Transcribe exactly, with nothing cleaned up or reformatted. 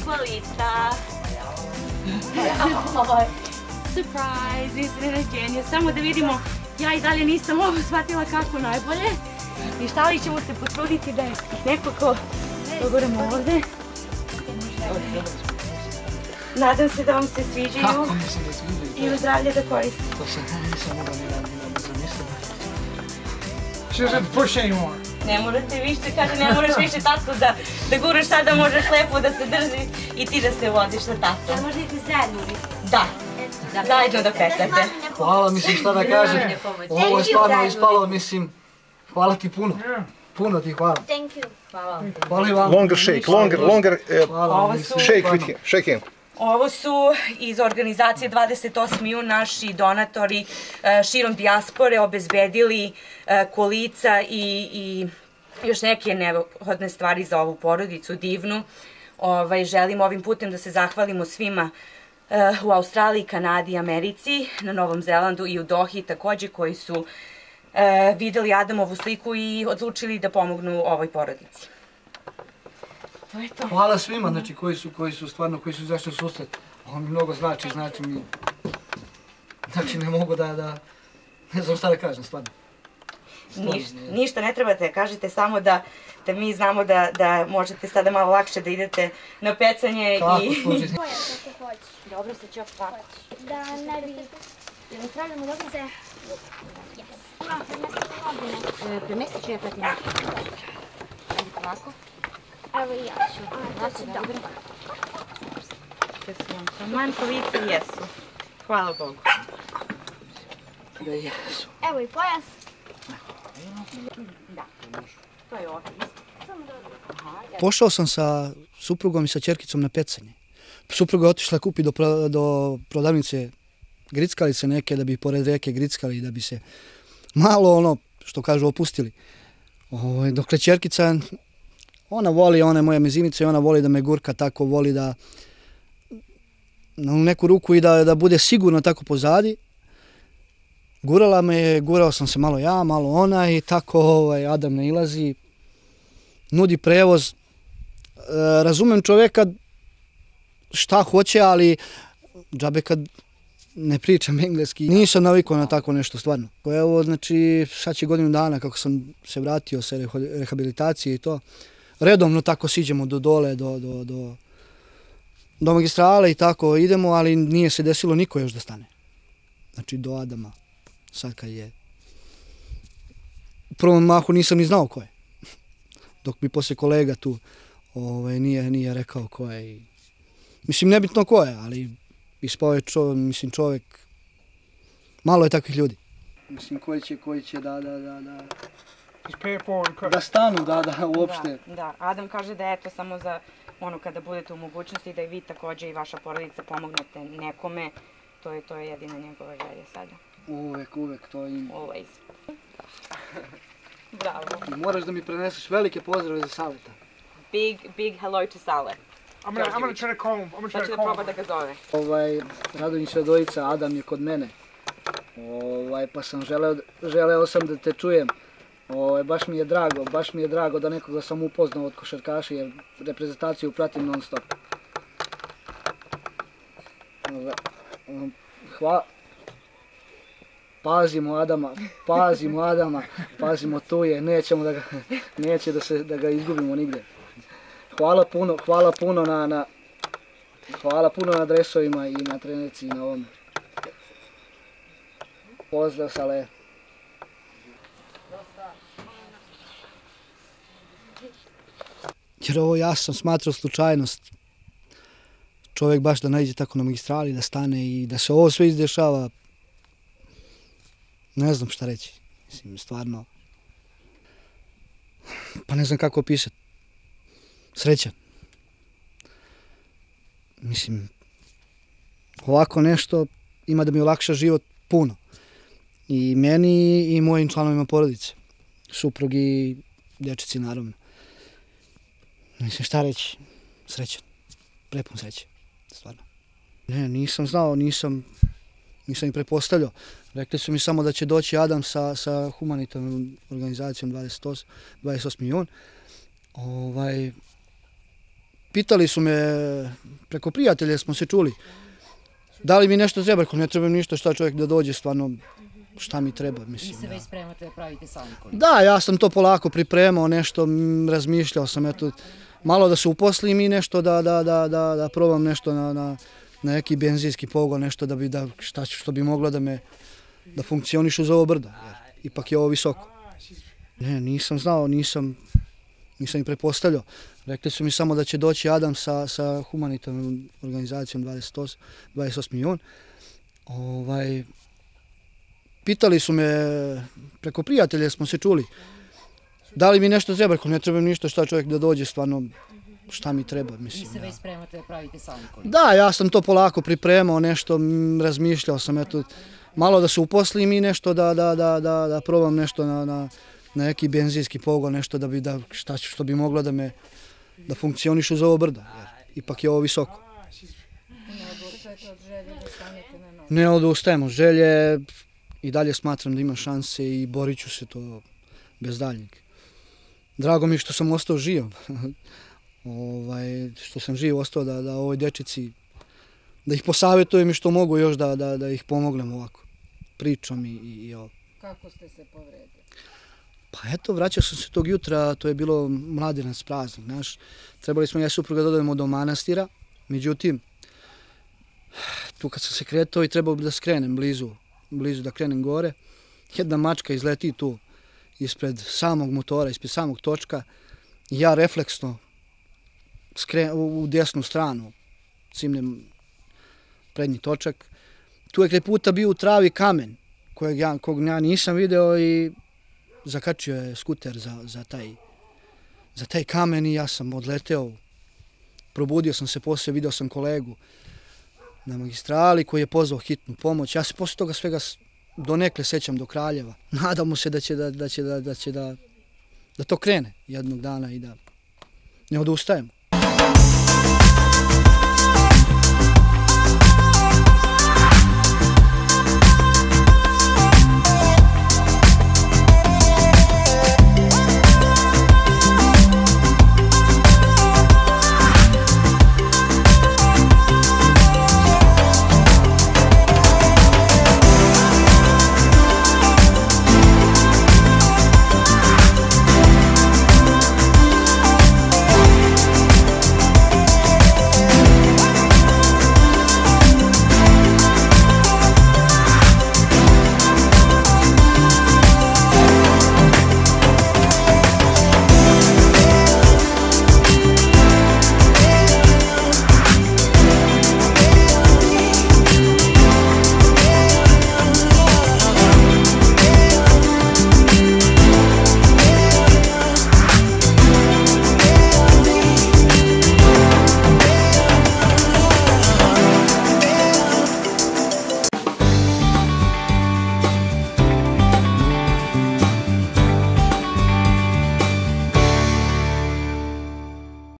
Lolita. Surprise, iznenađenje. Samo da vidimo, ja i dalje nisam ovo shvatila kako najbolje. I šta li ćemo se potruditi da je nekako dogoramo ovde. Nadam se da vam se sviđaju. Kako mi se ne sviđaju? I u zdravlje da koristite. To sam nisam mogla ni da zamislim. She doesn't push anymore. Ne morate više, kaže, ne moraš više tatko da, da guraš, sada možeš lepo da se drži i ti da se voziš sa tatom. Možda idete zajedno? Da, zajedno da petate. Hvala, mislim šta da kažem. Ovo je stvarno ispalo, mislim, hvala ti puno. Puno ti hvala. Thank you. Hvala. Hvala i vam. Longer shake, longer, longer, uh, Hvala, shake with him, shake him. Ovo su iz organizacije dvadeset osmi jun naši donatori e, širom dijaspore obezbedili e, kolica i, i još neke neophodne stvari za ovu porodicu divnu. Ovaj, želimo ovim putem da se zahvalimo svima e, u Australiji, Kanadi, Americi, na Novom Zelandu i u Dohi takođe koji su e, videli Adamovu sliku i odlučili da pomognu ovoj porodici. To je to. Hvala svima, znači, koji su, koji su stvarno, koji su izašli u susret. Ovo mi mnogo znači, znači mi... Znači, ne mogu da, da... Ne znam šta da kažem, stvarno. Ništa, ništa ne trebate, kažete samo da, da mi znamo da, da možete sada malo lakše da idete na pecanje. Kako i... služite? Kako hoćeš. Dobro se će ovako. Da ne bi... Jel mi pravljamo dobro se... No, premestit novine. Premestit ću ja pratim. Ajde ovako. Evo i ja ću. A, to će dobro. Manjko lice jesu. Hvala Bogu. Da jesu. Evo i pojas. Da. To je ovdje. Pošao sam sa suprugom i sa ćerkicom na pecanje. Supruga je otišla kupi do, pro, do prodavnice grickalice neke da bi pored reke grickali, da bi se malo ono, što kažu, opustili. O, dokle ćerkica, ona voli, ona je moja mezinica i ona voli da me gurka tako, voli da na neku ruku i da, da bude sigurno tako pozadi. Gurala me, gurao sam se malo ja, malo ona i tako ovaj, Adam nailazi, nudi prevoz. E, razumem čoveka šta hoće, ali džabe kad ne pričam engleski. Nisam navikao na tako nešto stvarno. Evo, znači, sad će godinu dana kako sam se vratio sa rehabilitacije i to. Redovno tako siđemo do dole, do, do, do, do magistrale i tako idemo, ali nije se desilo niko još da stane. Znači, do Adama. Sad kad je... U prvom mahu nisam ni znao ko je. Dok bi poslije kolega tu ovaj, nije, nije rekao ko je. I... Mislim, nebitno ko je, ali ispao je čovjek, mislim, čovjek... Malo je takvih ljudi. Mislim, koji će, koji će da, da, da, da... Da stanu, da, da, uopšte. Da, da, Adam kaže da eto samo za ono kada budete u mogućnosti da i vi također i vaša porodica pomognete nekome, to je, to je jedina njegova želja sada. Uvek, uvek, to im... Always. Bravo. I moraš da mi preneseš velike pozdrave za Saleta. Big, big hello to Sale. I'm gonna, I'm gonna try to call him. I'm gonna try Sad to ću da call proba him. da ga zove. Ovaj, Radonjić Radojica, Adam je kod mene. Ovaj, pa sam želeo, želeo sam da te čujem. Ovaj, baš mi je drago, baš mi je drago da nekoga sam upoznao od košarkaša jer reprezentaciju pratim non stop. Hvala. Pazimo Adama, pazimo Adama, pazimo tu je, nećemo da ga, neće da, se, da ga izgubimo nigde. Hvala puno, hvala puno na, na, hvala puno na dresovima i na trenirci i na ovom. Pozdrav Sale. Jer ovo ja sam smatrao slučajnost. Čovjek baš da naiđe tako na magistrali, da stane i da se ovo sve izdešava. Ne znam šta reći. Mislim, stvarno... Pa ne znam kako opisati. Srećan. Mislim, ovako nešto ima da mi olakša život puno. I meni i mojim članovima porodice. Suprug i dječici, naravno. Mislim, šta reći? Srećan. Prepun sreće. Stvarno. Ne, nisam znao, nisam, nisam i pretpostavljao. Rekli su mi samo da će doći Adam sa, sa humanitarnom organizacijom dvadeset osmi jun. Ovaj, pitali su me, preko prijatelja smo se čuli, da li mi nešto treba, ako ne treba ništa, šta čovjek da dođe, stvarno, šta mi treba, mislim. Vi se već spremate da pravite sami kolica? Da, ja sam to polako pripremao, nešto, razmišljao sam, eto, malo da se uposlim i nešto da, da, da, da, da probam nešto na, na, na neki benzinski pogon, nešto da bi, da, šta, što bi moglo da me, da funkcionišu za ovo brdo, jer ipak je ovo visoko. Ne, nisam znao, nisam, nisam i pretpostavljao. Rekli su mi samo da će doći Adam sa, sa humanitarnom organizacijom dvadeset osmi jun. Ovaj, pitali su me, preko prijatelja smo se čuli, da li mi nešto treba, ako ne treba ništa, šta čovjek da dođe, stvarno, šta mi treba, mislim. Vi se već spremate da pravite sami kolica? Da, ja sam to polako pripremao, nešto, razmišljao sam, eto, malo da se uposlim i nešto da, da, da, da, da probam nešto na, na, na neki benzinski pogon, nešto da bi, da, šta, što bi moglo da me, da funkcionišu za ovo brdo, jer ipak je ovo visoko. Ne odustajete od želje da stanete na noge? Ne odustajem od želje, i dalje smatram da ima šanse i borit ću se to bez daljnjeg. Drago mi je što sam ostao živ, ovaj, što sam živ ostao da, da ovoj dečici, da ih posavjetujem i što mogu još da, da, da ih pomognem ovako, pričom i, i, i ovo. Kako ste se povredili? Pa eto, vraćao sam se tog jutra, to je bilo Mladenac praznik, znaš. Trebali smo ja i supruga da odemo do manastira, međutim, tu kad sam se kretao i trebao bi da skrenem blizu, blizu da krenem gore, jedna mačka izleti tu ispred samog motora, ispred samog točka, i ja refleksno skrenem u desnu stranu, cimnem prednji točak. Tu je kraj puta bio u travi kamen, kojeg ja, kog ja nisam video, i zakačio je skuter za, za, taj, za taj kamen i ja sam odleteo. Probudio sam se poslije, video sam kolegu na magistrali koji je pozvao hitnu pomoć. Ja se poslije toga svega donekle sećam do Kraljeva. Nadamo se da će da, da, će da, da, će da, da to krene jednog dana i da ne odustajemo.